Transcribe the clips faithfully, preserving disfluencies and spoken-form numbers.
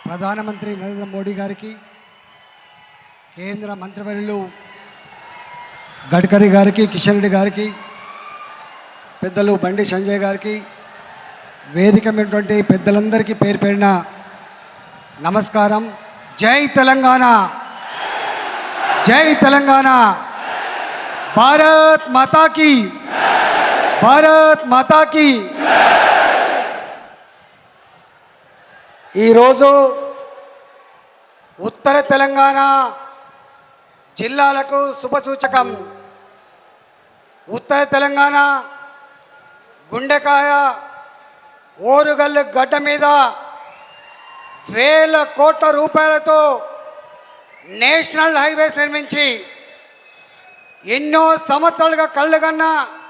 ప్రధానమంత్రి నరేంద్ర మోడీ గారికి, కేంద్ర మంత్రివర్యులు గడ్కరీ గారికి, కిషన్ రెడ్డి గారికి, పెద్దలు బండి సంజయ్ గారికి, వేదిక మీదటువంటి పెద్దలందరికీ పేరు పేరిన నమస్కారం. జై తెలంగాణ, జై తెలంగాణ, భారత్ మాతా కీ, భారత్ మాతా కీ. ఈరోజు ఉత్తర తెలంగాణ జిల్లాలకు శుభసూచకం. ఉత్తర తెలంగాణ గుండెకాయ ఓరుగల్లు గడ్డ మీద వేల కోట్ల రూపాయలతో నేషనల్ హైవేస్ నిర్మించి ఎన్నో సంవత్సరాలుగా కళ్ళుగన్న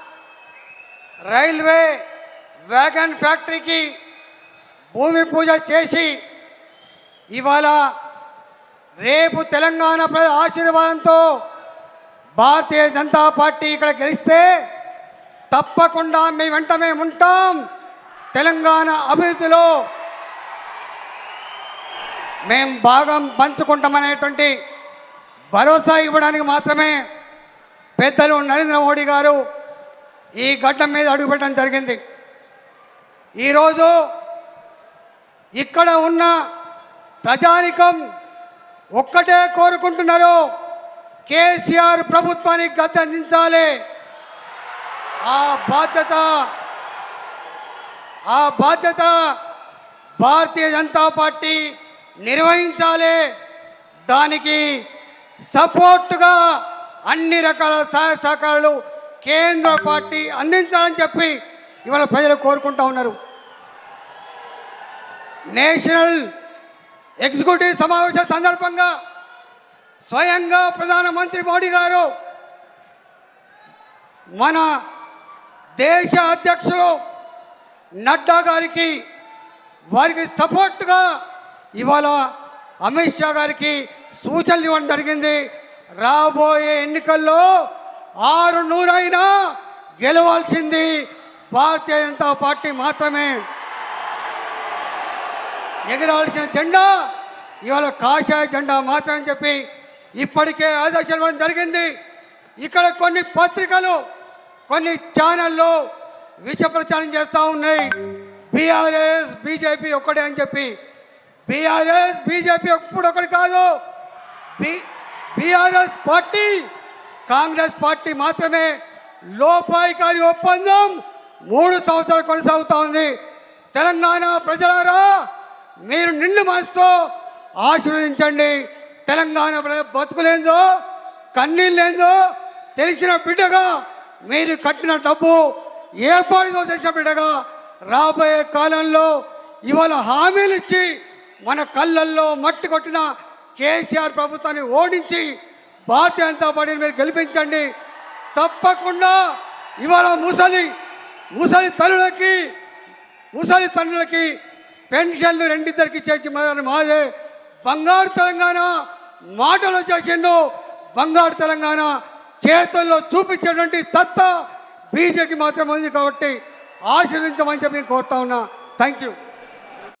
రైల్వే వ్యాగన్ ఫ్యాక్టరీకి భూమి పూజ చేసి ఇవాళ రేపు తెలంగాణ ప్రజల ఆశీర్వాదంతో భారతీయ జనతా పార్టీ ఇక్కడ గెలిస్తే తప్పకుండా మీ వెంట మేము ఉంటాం. తెలంగాణ అభివృద్ధిలో మేము భాగం పంచుకుంటామనేటువంటి భరోసా ఇవ్వడానికి మాత్రమే పెద్దలు నరేంద్ర మోడీ గారు ఈ గడ్డ మీద అడుగుపెట్టడం జరిగింది. ఈరోజు ఇక్కడ ఉన్న ప్రజానికం ఒక్కటే కోరుకుంటున్నారు, కేసీఆర్ ప్రభుత్వానికి గద్దె అందించాలి. ఆ బాధ్యత ఆ బాధ్యత భారతీయ జనతా పార్టీ నిర్వహించాలి. దానికి సపోర్టుగా అన్ని రకాల సహాయ సహకారాలు కేంద్ర పార్టీ అందించాలని చెప్పి ఇవాళ ప్రజలు కోరుకుంటూ ఉన్నారు. నేషనల్ ఎగ్జిక్యూటివ్ సమావేశం సందర్భంగా స్వయంగా ప్రధానమంత్రి మోడీ గారు మన దేశ అధ్యక్షులు నడ్డా గారికి, వారికి సపోర్ట్గా ఇవాళ అమిత్ షా గారికి సూచనలు ఇవ్వడం జరిగింది. రాబోయే ఎన్నికల్లో ఆరు నూరైనా గెలవాల్సింది భారతీయ జనతా పార్టీ మాత్రమే. ఎగరాల్సిన జెండా ఇవాళ కాషాయ జెండా మాత్రమని చెప్పి ఇప్పటికే ఆదేశాలు ఇవ్వడం జరిగింది. ఇక్కడ కొన్ని పత్రికలు, కొన్ని ఛానళ్ళు విష ప్రచారం చేస్తూ ఉన్నాయి. బీఆర్ఎస్ బీజేపీ ఒక్కటే అని చెప్పి. బీఆర్ఎస్ బీజేపీ ఎప్పుడు ఒకటి కాదు. B BRS party Congress party మాత్రమే. లోపాయికారి ఒప్పందం మూడు సంవత్సరాలు కొనసాగుతూ ఉంది. తెలంగాణ ప్రజలారా, మీరు నిండు మనసుతో ఆశీర్వదించండి. తెలంగాణ బతుకులేందో కన్నీళ్ళేందో తెలిసిన బిడ్డగా, మీరు కట్టిన డబ్బు ఏ పాటితో చేసిన బిడ్డగా రాబోయే కాలంలో ఇవాళ హామీలు ఇచ్చి మన కళ్ళల్లో మట్టి కొట్టిన కేసీఆర్ ప్రభుత్వాన్ని ఓడించి భారతీయ జనతా పార్టీని మీరు గెలిపించండి. తప్పకుండా ఇవాళ ముసలి ముసలి తల్లులకి ముసలి తల్లులకి పెన్షన్లు రెండిద్దరికి చేసి మాదే. బంగారు తెలంగాణ మాటలు చేసిండు, బంగారు తెలంగాణ చేతుల్లో చూపించేటువంటి సత్తా బీజేపీ మాత్రం ఉంది. కాబట్టి ఆశీర్వించమని చెప్పి నేను కోరుతా ఉన్నా. Thank you.